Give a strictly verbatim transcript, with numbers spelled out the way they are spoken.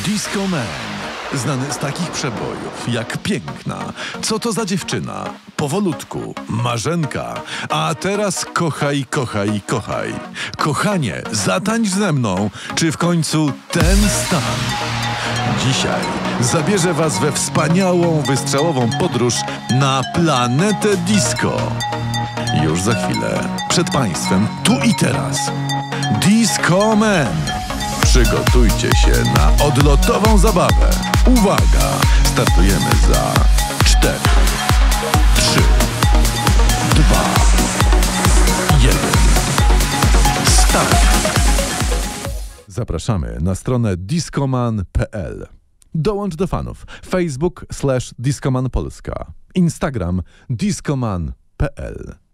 Disco Man. Znany z takich przebojów jak Piękna, Co to za dziewczyna, Powolutku, Marzenka, a teraz Kochaj, kochaj, kochaj. Kochanie, zatańcz ze mną, czy w końcu ten stan. Dzisiaj zabierze was we wspaniałą, wystrzałową podróż na planetę disco. Już za chwilę, przed państwem, tu i teraz, Disco Man. Przygotujcie się na odlotową zabawę. Uwaga! Startujemy za cztery, trzy, dwa, jeden. Start! Zapraszamy na stronę discoman kropka p l. Dołącz do fanów. Facebook slash Discoman Polska. Instagram discoman kropka p l.